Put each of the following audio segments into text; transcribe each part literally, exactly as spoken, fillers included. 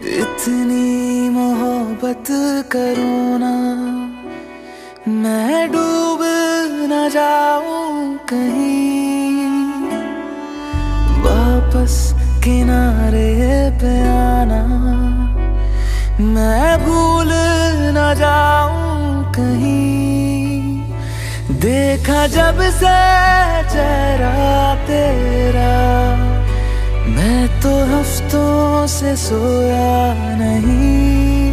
इतनी मोहब्बत करूँ ना, मैं डूब न जाऊं कहीं, वापस किनारे पे आना, मैं भूल न जाऊं कहीं। देखा जब से चेहरा तेरा, मैं तो हफ्तों से सोया नहीं।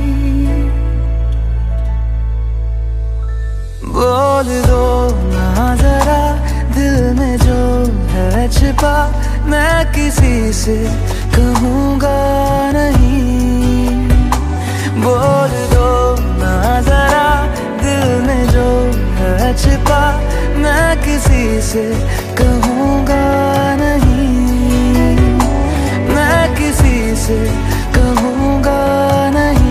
बोल दो ना जरा दिल में जो है छिपा, मैं किसी से कहूँगा नहीं। बोल दो ना जरा दिल में जो है छिपा, मैं किसी से कहूँगा नहीं, मैं किसी से कहूँगा नहीं।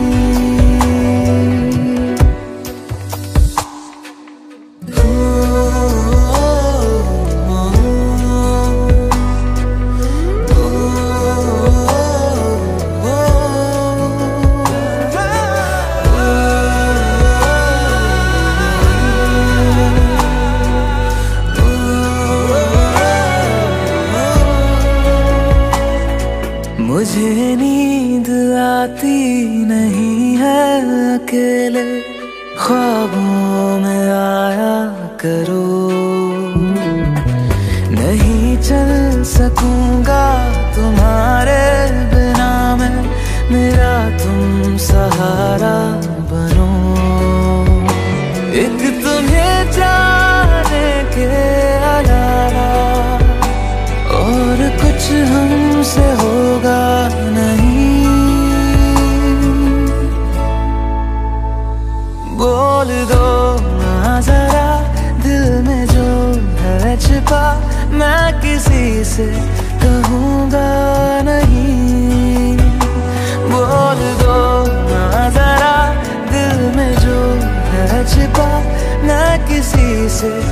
मुझे नींद आती नहीं है अकेले, ख्वाबों में आया करो। नहीं चल सकूंगा तुम्हारे बिना मैं, मेरा तुम सहारा बनो। एक तुम्हें जाने के अलावा और कुछ हमसे होगा नहीं। बोल दो ना जरा दिल में जो है छिपा, मैं किसी से कहूँगा नहीं। बोल दो ना जरा दिल में जो है छिपा, मैं किसी से